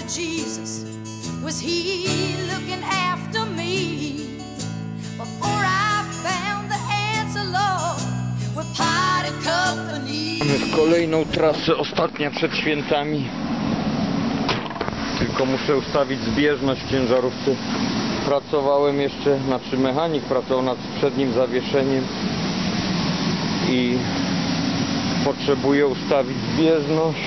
Jesus, was he looking after me? Before I found the answer, Lord, we're parted company. Mamy kolejną trasę, ostatnia przed świętami. Tylko muszę ustawić zbieżność w ciężarówce. Pracowałem jeszcze, znaczy mechanik pracował nad przednim zawieszeniem i potrzebuję ustawić zbieżność.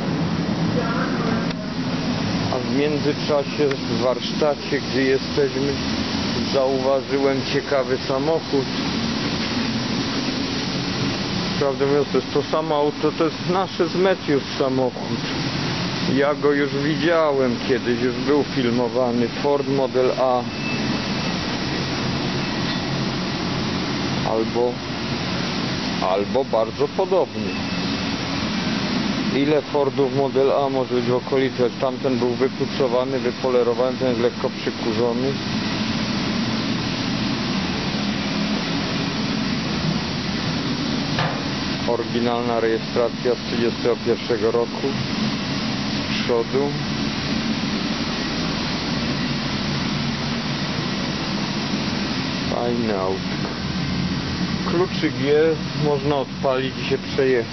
A w międzyczasie w warsztacie, gdzie jesteśmy, zauważyłem ciekawy samochód. Prawdę mówiąc, to jest to samo auto, to jest nasze z Matthews samochód. Ja go już widziałem kiedyś, już był filmowany. Ford Model A. Albo bardzo podobny. Ile Fordów Model A może być w okolicy? Tamten był wypucowany, wypolerowany, ten jest lekko przykurzony. Oryginalna rejestracja z 1931 roku. Przodu. Fajne autko. Kluczyk jest, można odpalić i się przejechać.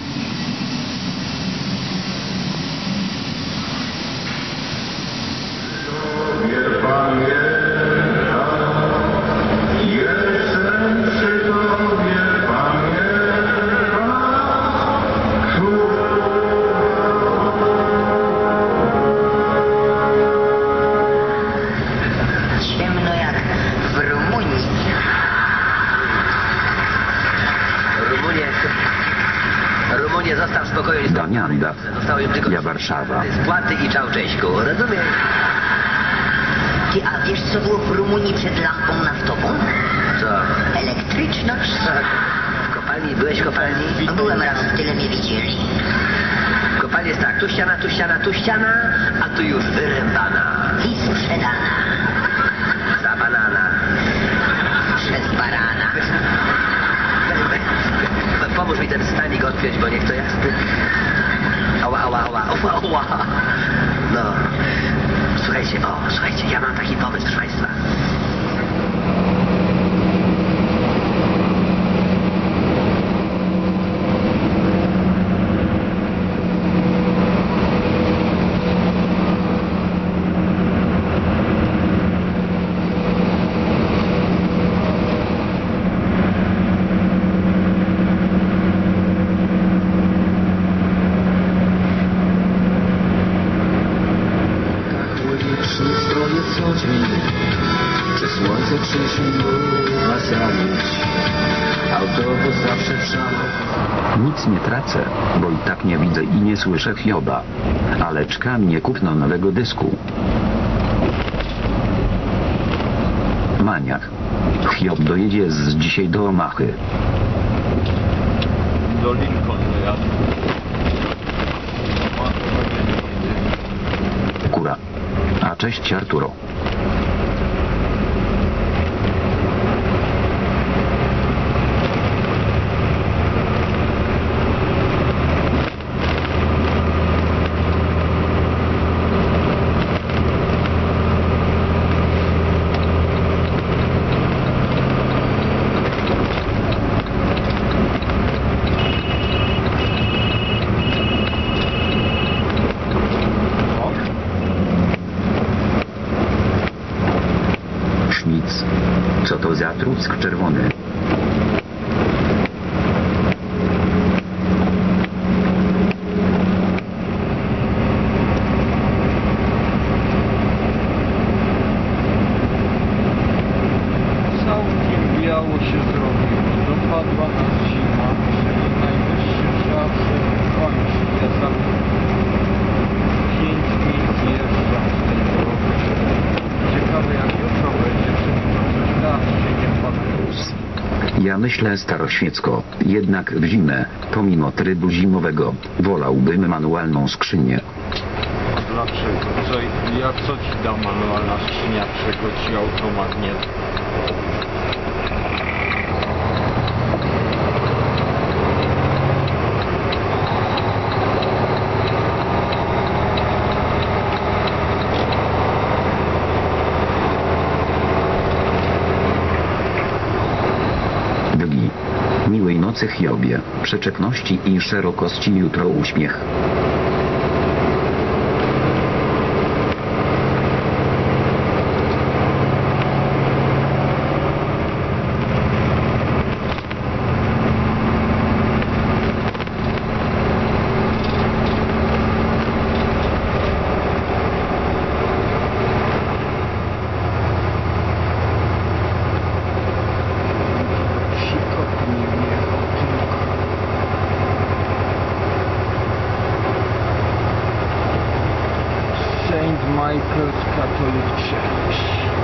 Rumunie, zostaw w spokoju. Damianda. Zostało im tylko Ja Warszawa. spłaty i Czałcześćku, rozumiesz? Ty, a wiesz co było w Rumunii przed lampą naftową? Co? Elektryczność. W kopalni? Byłeś w kopalni? No byłem raz, tyle mnie widzieli. W kopalni jest tak, tu ściana, tu ściana, tu ściana, a tu już wyrębana. I sprzedana. Za banana. Przez barana. Pomóż mi ten stanik odpiąć, bo niech to jasny. Ała, ała, ała, ała, ała. No. Słuchajcie, ja mam taki pomysł, proszę Państwa. Czy słońce, czy się ma zamieć? Autobus zawsze w szale. Nic nie tracę, bo i tak nie widzę i nie słyszę Hioba. Ale czka mnie kupno nowego dysku. Maniak. Hiob dojedzie z dzisiaj do Omachy. Do Lincoln dojadę. Kura. A cześć Arturo. Co to za truck czerwony? Całkiem biało się zrobiło. Dopadła nas zima. Myślę, że najwyższy czas kończy. Ja sam 5 dni zjeżdżam z tego roku. Ciekawe jak jutro będzie, czy to coś da, się nie padło. Ja myślę staroświecko, jednak w zimę, pomimo trybu zimowego, wolałbym manualną skrzynię. Dlaczego? Co ci da manualna skrzynia, czego ci automat nie da? nocy Hiobie, przeczepności i szerokości jutro uśmiech. St. Michael's Catholic Church.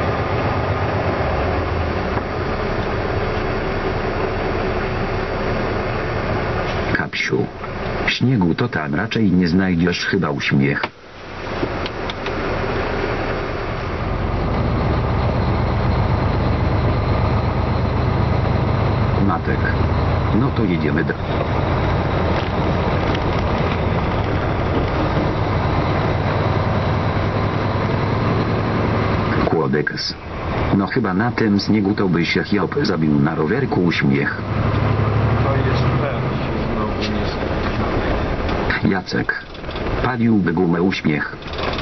Kapsiu. Śniegu to tam raczej nie znajdziesz chyba uśmiech. Matek. No to jedziemy do... Kłodeks. No chyba na tym śniegu to by się Hiob zabił na rowerku uśmiech. To jest pewnie się znowu nie spotkamy. Jacek. Paliłby gumę uśmiech.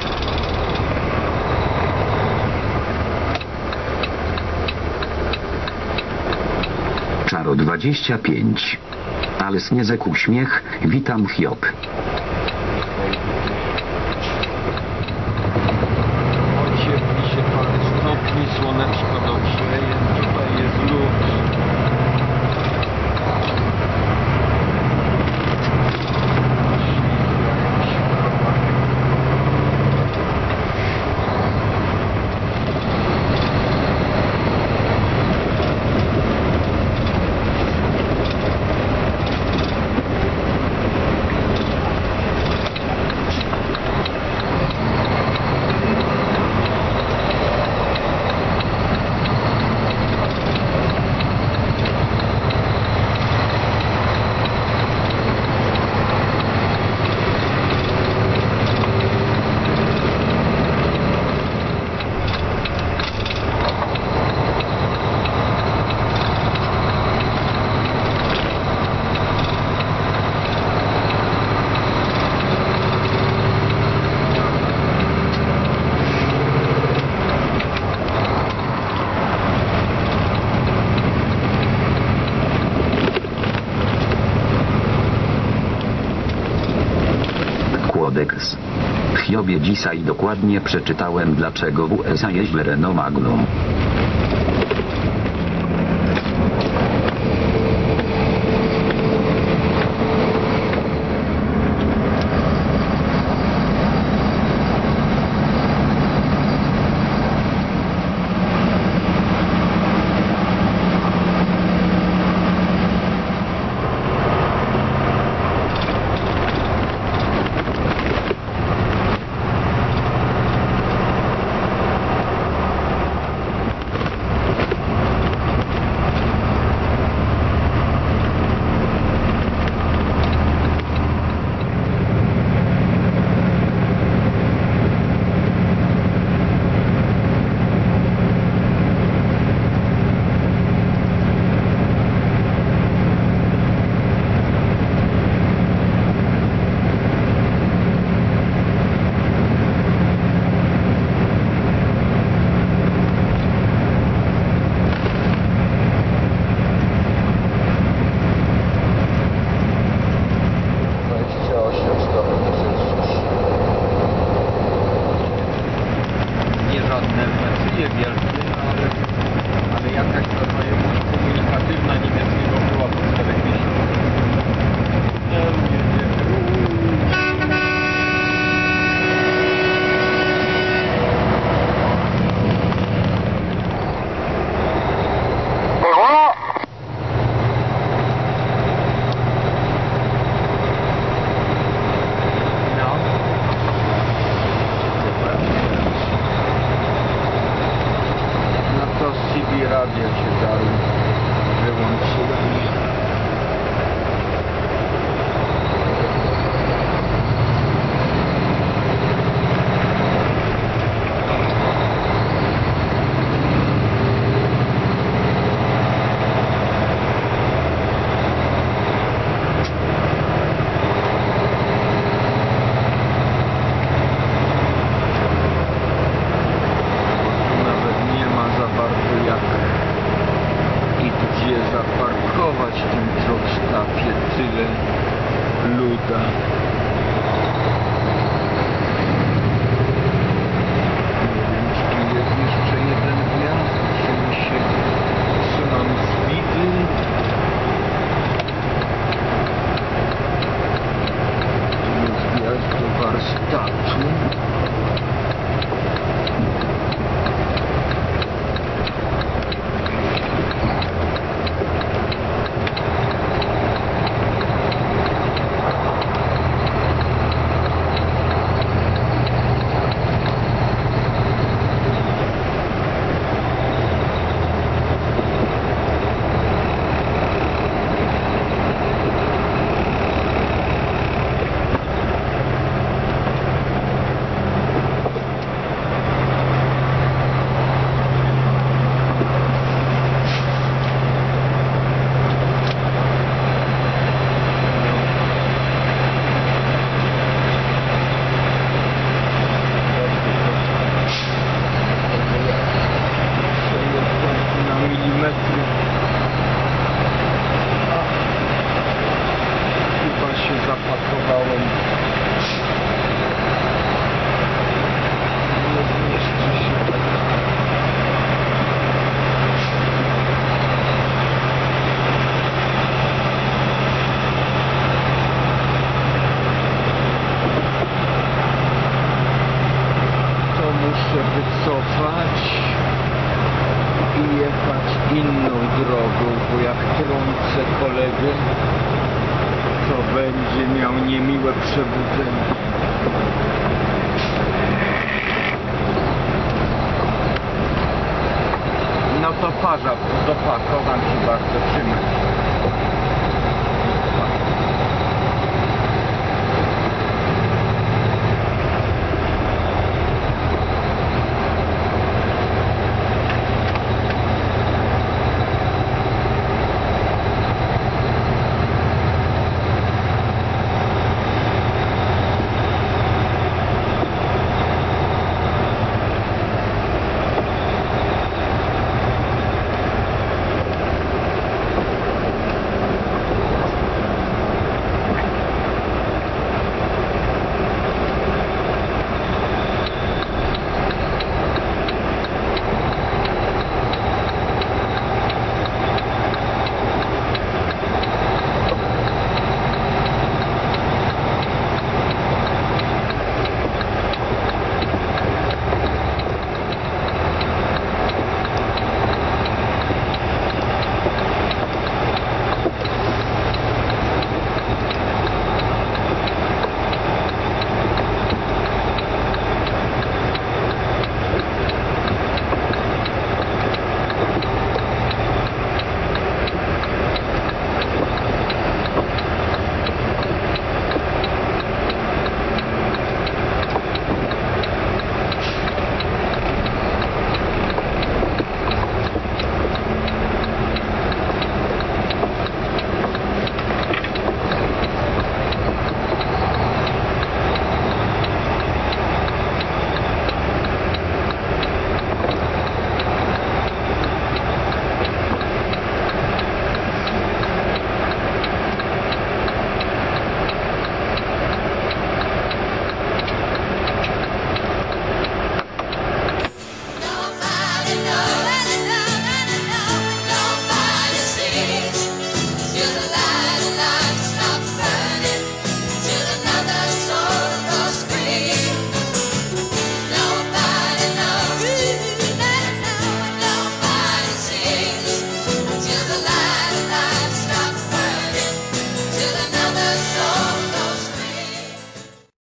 Czaro 25. Ale Sniezek uśmiech, witam Hiob. Ociepli się parę stopni, słoneczko dogrzeje, tutaj jest lód. Kodeks. W Hiobie dzisiaj dokładnie przeczytałem, dlaczego w USA jest Renault Magnum. Ale jakaś znajomość komunikatywna niemieckiego była po 4 radio się dalej wyłączyłem. warsztatu. Chyba się zapakowałem. Nie zmieszczę się tak. To muszę wycofać i jechać inną drogą, bo jak trącę kolegę, to będzie miał niemiłe przebudzenie. No to parza, dopakowam się bardzo, trzymaj.